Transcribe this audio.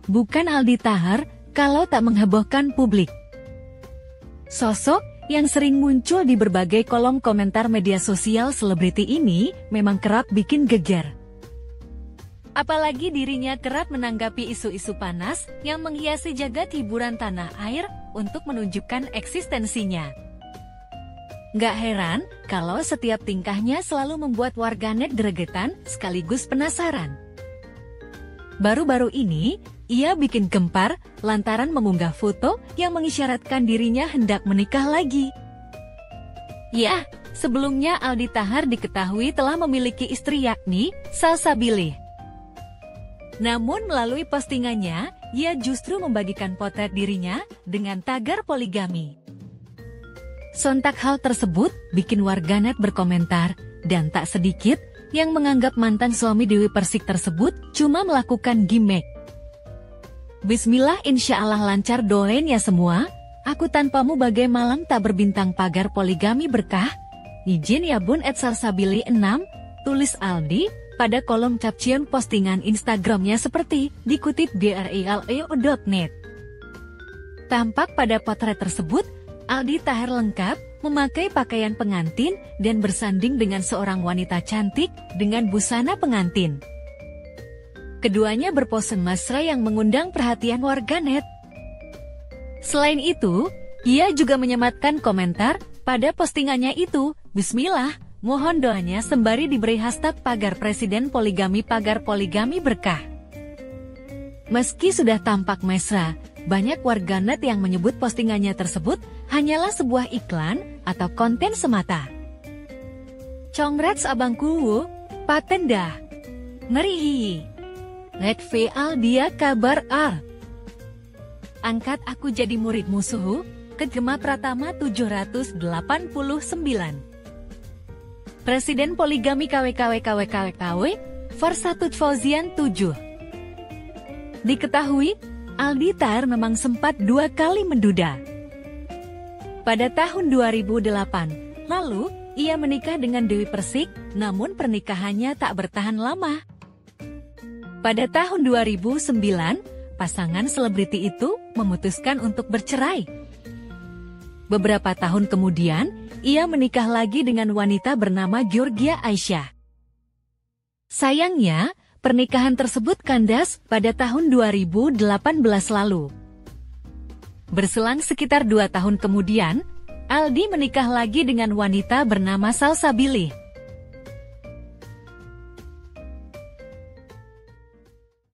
bukan Aldi Taher kalau tak menghebohkan publik. Sosok yang sering muncul di berbagai kolom komentar media sosial selebriti ini memang kerap bikin geger. Apalagi dirinya kerap menanggapi isu-isu panas yang menghiasi jagat hiburan tanah air untuk menunjukkan eksistensinya. Nggak heran kalau setiap tingkahnya selalu membuat warganet gregetan sekaligus penasaran. Baru-baru ini, ia bikin gempar lantaran mengunggah foto yang mengisyaratkan dirinya hendak menikah lagi. Ya, sebelumnya Aldi Taher diketahui telah memiliki istri yakni Salsabila. Namun melalui postingannya, ia justru membagikan potret dirinya dengan tagar poligami. Sontak hal tersebut bikin warganet berkomentar, dan tak sedikit yang menganggap mantan suami Dewi Persik tersebut cuma melakukan gimmick. Bismillah, insya Allah lancar doain ya semua, aku tanpamu bagai malam tak berbintang pagar poligami berkah. Izin ya bun @salsabila 6, tulis Aldi pada kolom caption postingan Instagramnya seperti dikutip gril.net. Tampak pada potret tersebut, Aldi Taher lengkap memakai pakaian pengantin dan bersanding dengan seorang wanita cantik dengan busana pengantin. Keduanya berpose mesra yang mengundang perhatian warganet. Selain itu, ia juga menyematkan komentar pada postingannya itu, Bismillah, mohon doanya sembari diberi hashtag pagar presiden poligami pagar poligami berkah. Meski sudah tampak mesra, banyak warganet yang menyebut postingannya tersebut hanyalah sebuah iklan atau konten semata. Congrats abangku, paten dah. Ngeri. Let VL dia kabar ar. Angkat aku jadi murid musuh, Kegema Pratama 789. Presiden poligami KW Farsatut Fauzian 7. Diketahui, Aldi Taher memang sempat 2 kali menduda. Pada tahun 2008, lalu ia menikah dengan Dewi Persik, namun pernikahannya tak bertahan lama. Pada tahun 2009, pasangan selebriti itu memutuskan untuk bercerai. Beberapa tahun kemudian, ia menikah lagi dengan wanita bernama Georgia Aisyah. Sayangnya, pernikahan tersebut kandas pada tahun 2018 lalu. Berselang sekitar 2 tahun kemudian, Aldi menikah lagi dengan wanita bernama Salsabila.